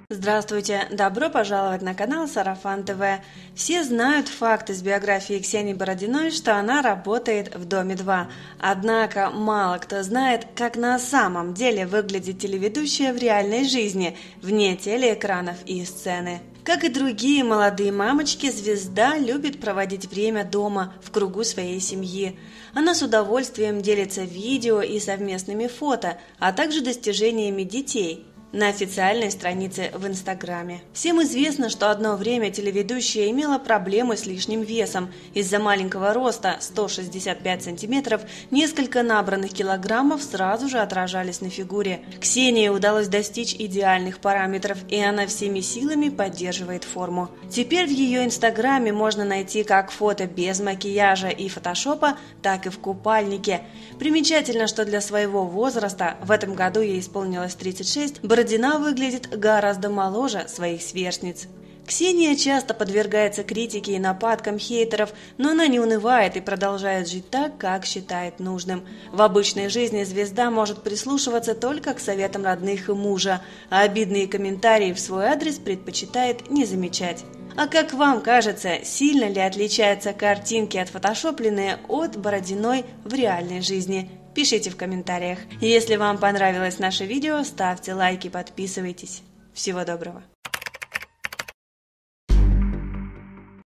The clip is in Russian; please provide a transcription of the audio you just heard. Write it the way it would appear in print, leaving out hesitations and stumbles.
Здравствуйте! Добро пожаловать на канал Сарафан ТВ. Все знают факт из биографии Ксении Бородиной, что она работает в Доме-2. Однако мало кто знает, как на самом деле выглядит телеведущая в реальной жизни, вне телеэкранов и сцены. Как и другие молодые мамочки, звезда любит проводить время дома, в кругу своей семьи. Она с удовольствием делится видео и совместными фото, а также достижениями детей на официальной странице в Инстаграме. Всем известно, что одно время телеведущая имела проблемы с лишним весом. Из-за маленького роста 165 сантиметров несколько набранных килограммов сразу же отражались на фигуре. Ксении удалось достичь идеальных параметров, и она всеми силами поддерживает форму. Теперь в ее Инстаграме можно найти как фото без макияжа и фотошопа, так и в купальнике. Примечательно, что для своего возраста, в этом году ей исполнилось 36, Бородина выглядит гораздо моложе своих сверстниц. Ксения часто подвергается критике и нападкам хейтеров, но она не унывает и продолжает жить так, как считает нужным. В обычной жизни звезда может прислушиваться только к советам родных и мужа, а обидные комментарии в свой адрес предпочитает не замечать. А как вам кажется, сильно ли отличаются картинки отфотошопленные от Бородиной в реальной жизни? Пишите в комментариях. Если вам понравилось наше видео, ставьте лайки, подписывайтесь. Всего доброго!